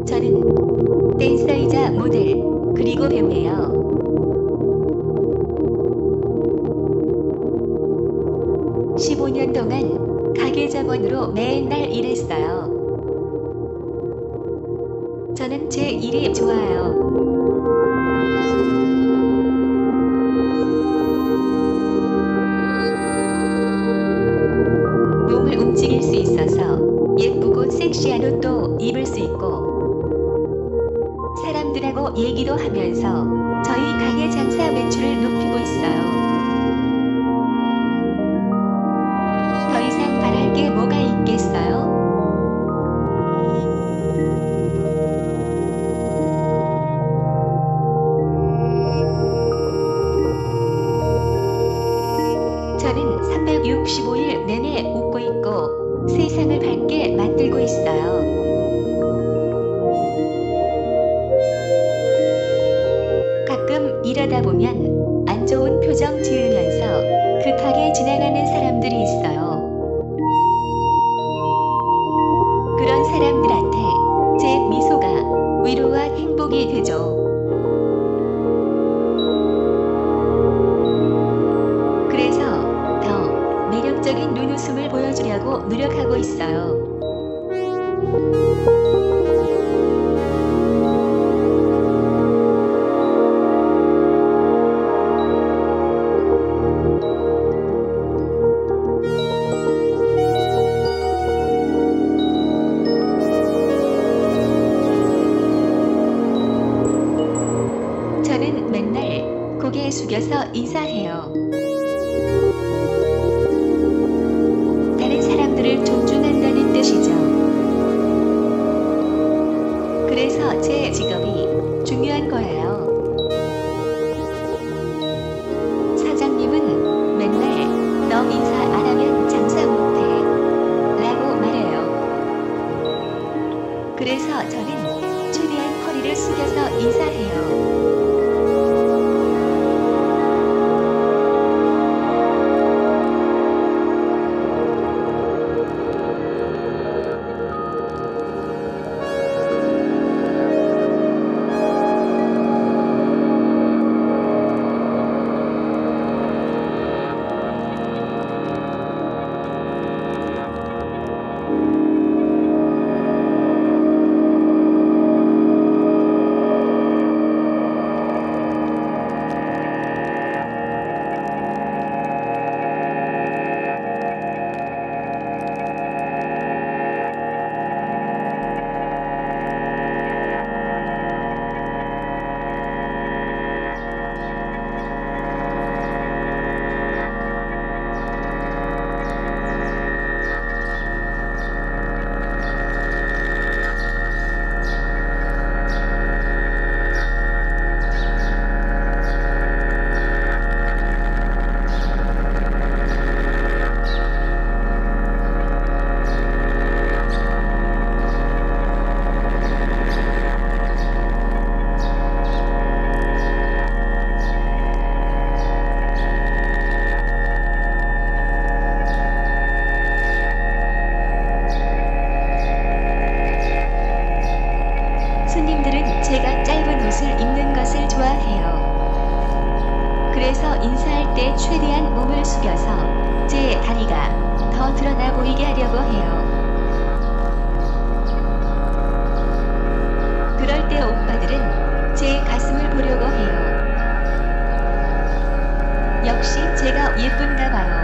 저는 댄서이자 모델, 그리고 배우예요. 15년 동안 가게 점원으로 맨날 일했어요. 저는 제 일이 좋아요. 몸을 움직일 수 있어서 예쁘고 섹시한 옷도 입을 수 있고 사람들하고 얘기도 하면서 저희 가게 장사 매출을 높이고 있어요. 더 이상 바랄 게 뭐가 있겠어요? 저는 365일 내내 웃고 있고 세상을 밝게 만들고 있어요. 가끔 일하다 보면 안 좋은 표정 지으면서 급하게 지나가는 사람들이 있어요. 그런 사람들한테 제 미소가 위로와 행복이 되죠. 그래서 더 매력적인 눈웃음을 보여주려고 노력하고 있어요. 저는 맨날 고개 숙여서 인사해요. 다른 사람들을 존중한다는 뜻이죠. 그래서 제 직업이 중요한 거예요. 사장님은 맨날 너 인사 안 하면 장사 못해 라고 말해요. 그래서 저는 최대한 허리를 숙여서 인사해요. 손님들은 제가 짧은 옷을 입는 것을 좋아해요. 그래서 인사할 때 최대한 몸을 숙여서 제 다리가 더 드러나 보이게 하려고 해요. 그럴 때 오빠들은 제 가슴을 보려고 해요. 역시 제가 예쁜가 봐요.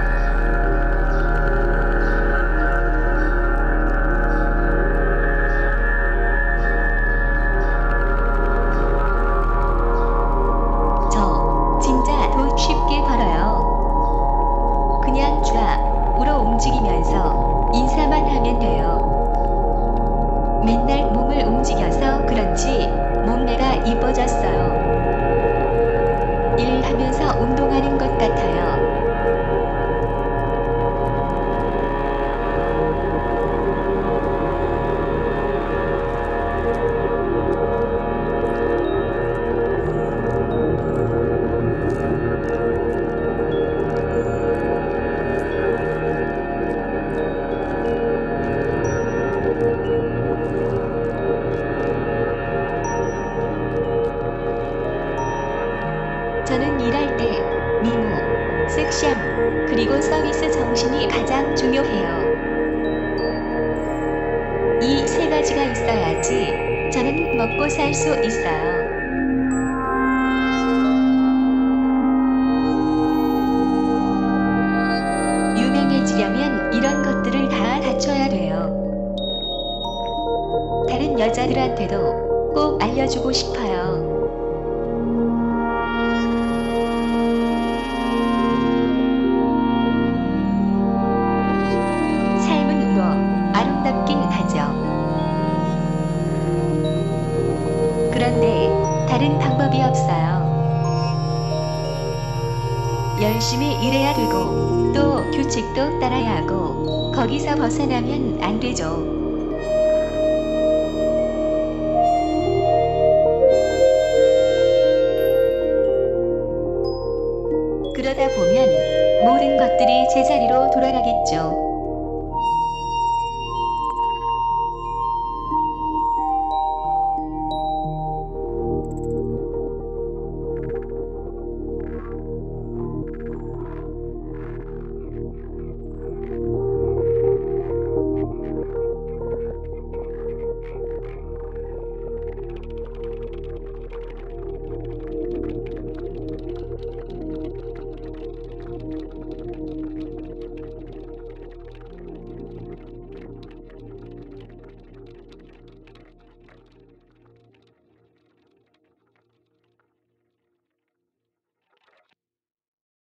쉽게 벌어요. 그냥 좌우로 움직이면서 인사만 하면 돼요. 맨날 몸을 움직여서 그런지 몸매가 이뻐졌어요. 일하면서 운동하는 것 같아요. 액션, 그리고 서비스 정신이 가장 중요해요. 이 세 가지가 있어야지 저는 먹고 살 수 있어요. 유명해지려면 이런 것들을 다 갖춰야 돼요. 다른 여자들한테도 꼭 알려주고 싶어요. 삶은 뭐 아름답긴 하죠. 그런데 다른 방법이 없어요. 열심히 일해야 되고 또 규칙도 따라야 하고 거기서 벗어나면 안 되죠.